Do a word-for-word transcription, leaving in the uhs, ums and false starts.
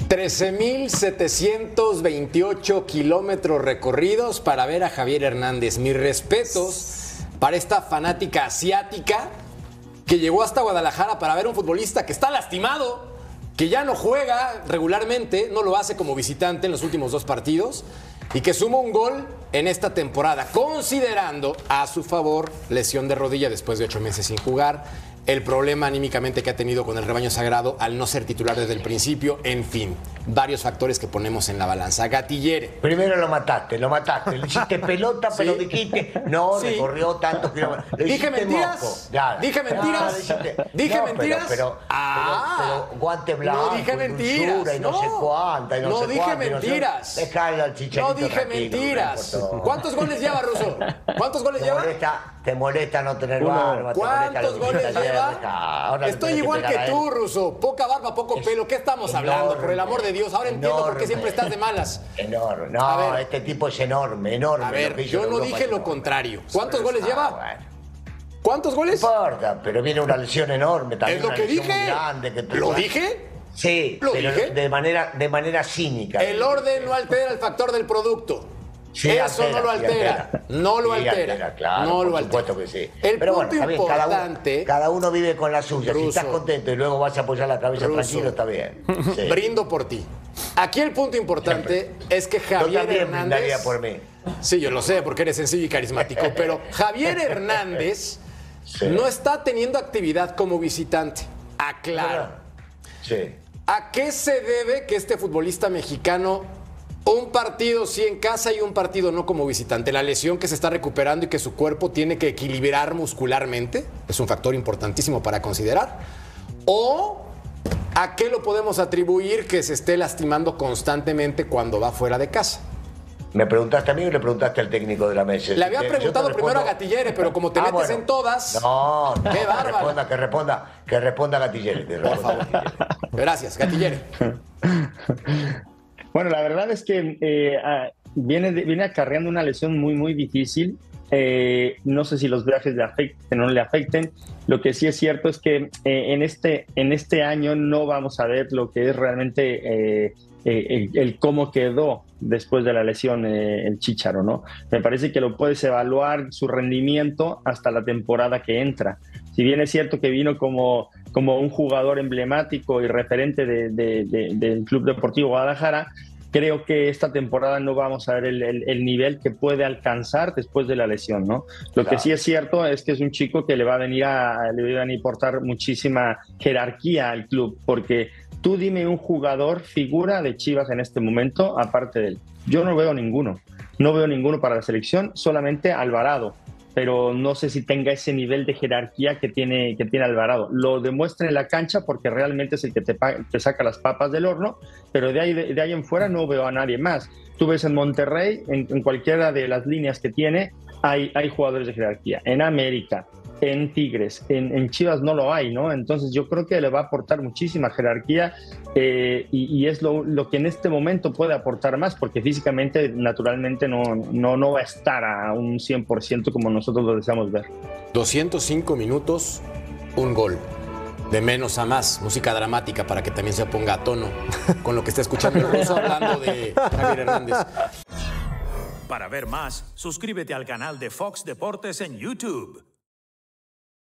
trece mil setecientos veintiocho kilómetros recorridos para ver a Javier Hernández. Mis respetos para esta fanática asiática que llegó hasta Guadalajara para ver a un futbolista que está lastimado, que ya no juega regularmente, no lo hace como visitante en los últimos dos partidos y que suma un gol en esta temporada, considerando a su favor lesión de rodilla después de ocho meses sin jugar, el problema anímicamente que ha tenido con el rebaño sagrado al no ser titular desde el principio, en fin, varios factores que ponemos en la balanza. Gatillere. Primero lo mataste, lo mataste, le hiciste pelota, pero Sí. dijiste, no, Sí. recorrió tantos kilómetros. Lo ¿Dije hiciste mentiras? moco. Ya. ¿Dije mentiras? No, dijiste- ¿Dije no, mentiras? Pero, pero, Ah. pero- pero guante blanco, No dije y mentiras, dulzura, y no, no. sé cuánta, y no, No sé dije cuánta, y no sé- mentiras. Dejalo al Chicharito No dije tranquilo, mentiras. no importa. ¿Cuántos goles lleva, Russo? ¿Cuántos goles ¿Te lleva? molesta, te molesta no tener Uno. barba? te molesta ¿Cuántos lo que goles hiciste ayer? lleva? Deja, ahora le Estoy tenés igual pegar que a él. tú, Russo. Poca barba, poco Es pelo. ¿Qué estamos hablando? enorme, Por el amor de Dios. Ahora entiendo por qué enorme. siempre estás de malas. Enorme. A No, ver. este tipo es enorme, enorme. A lo ver, que hizo yo en no Europa dije es lo enorme. contrario. ¿Cuántos goles Ah, lleva? bueno. ¿Cuántos No goles? importa, pero viene una lesión enorme también. Es lo una que lesión dije. muy grande que te- ¿Lo dije? Sí, ¿Lo pero dije? de manera, de manera cínica. El orden no altera el factor del producto. Sí, Eso altera, no lo sí, altera. altera. No lo Sí, altera. claro, no por lo altera. supuesto que sí. El Pero punto bueno, está bien, cada uno- importante. Cada uno, vive con la suya. Si Russo. estás contento y luego vas a apoyar la cabeza Russo. tranquilo, está bien. Sí. Brindo por ti. Aquí el punto importante es que Yo Javier también Hernández. brindaría por mí. Sí, yo lo sé, porque eres sencillo y carismático, pero Javier Hernández Sí. no está teniendo actividad como visitante. Aclaro. Sí. ¿A qué se debe que este futbolista mexicano, un partido sí en casa y un partido no como visitante? La lesión que se está recuperando y que su cuerpo tiene que equilibrar muscularmente es un factor importantísimo para considerar. ¿O a qué lo podemos atribuir que se esté lastimando constantemente cuando va fuera de casa? ¿Me preguntaste a mí o le preguntaste al técnico de la mesa? Le había Yo te preguntado primero a respondo- Gatillere, pero como te Ah, metes bueno. en todas. No, no, ¡Qué que bárbaro! responda, que responda, que responda Gatillere. que Por responda favor. Gatillere. Gracias, Gatillere. Bueno, la verdad es que eh, ah, viene, de- viene acarreando una lesión muy, muy difícil. Eh, no sé si los viajes le afecten o no le afecten. Lo que sí es cierto es que eh, en, este, en este año no vamos a ver lo que es realmente eh, eh, el, el cómo quedó después de la lesión eh, el Chícharo, ¿no? Me parece que lo puedes evaluar su rendimiento hasta la temporada que entra. Si bien es cierto que vino como, como un jugador emblemático y referente de, de, de, del Club Deportivo Guadalajara, creo que esta temporada no vamos a ver el, el, el nivel que puede alcanzar después de la lesión, ¿no? Lo Claro. que sí es cierto es que es un chico que le va a venir a, le va a venir a aportar muchísima jerarquía al club, porque tú dime un jugador figura de Chivas en este momento, aparte de él. Yo no veo ninguno. No veo ninguno para la selección, solamente Alvarado. Pero no sé si tenga ese nivel de jerarquía que tiene, que tiene Alvarado. Lo demuestra en la cancha porque realmente es el que te, pa- te saca las papas del horno, pero de ahí, de, de ahí en fuera no veo a nadie más. Tú ves en Monterrey, en, en cualquiera de las líneas que tiene, hay, hay jugadores de jerarquía. En América, en Tigres, en, en Chivas no lo hay, ¿no? Entonces yo creo que le va a aportar muchísima jerarquía eh, y, y es lo, lo que en este momento puede aportar más, porque físicamente, naturalmente, no, no, no va a estar a un cien por ciento como nosotros lo deseamos ver. doscientos cinco minutos, un gol. De menos a más, música dramática para que también se ponga a tono con lo que está escuchando el Russo hablando de Javier Hernández. Para ver más, suscríbete al canal de Fox Deportes en YouTube.